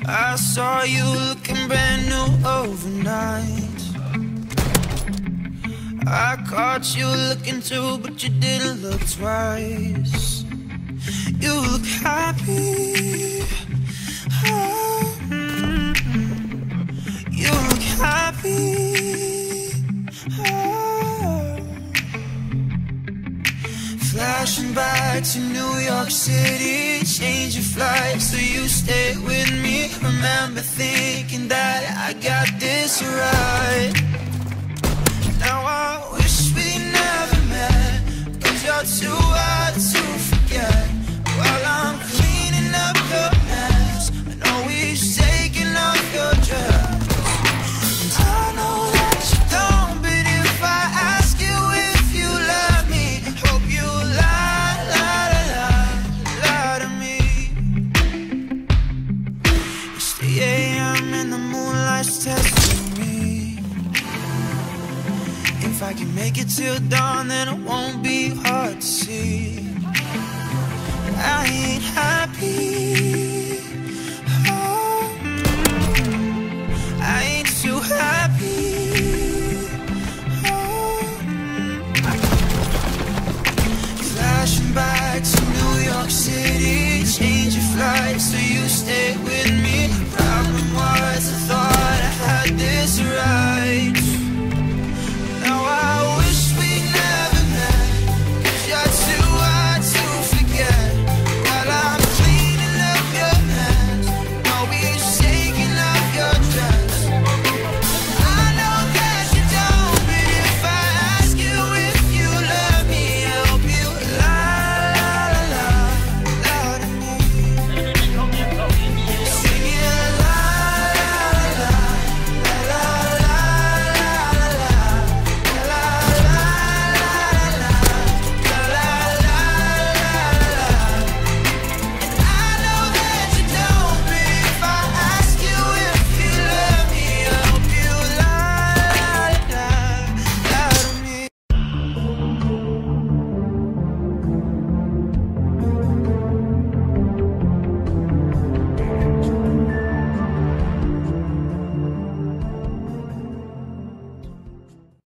I saw you looking brand new overnight. I caught you looking too, but you didn't look twice. You look happy. Oh, you look happy. Oh. Flashing back to New York City, change your flight so you stay with me. Remember thinking that I got this right. Now I wish we never met, 'cause you're too hard to forget. While I'm cleaning up your mess, and always taking off your dress. And I know that you don't, but if I ask you if you love me, hope you lie, lie, lie, lie to me. It's 3 AM and the moonlight's testing me. If I can make it till dawn, then it won't be hard to see. But I ain't happy. Oh, I ain't too happy. Oh, flashing back to New York City, change your flight so you stay with me.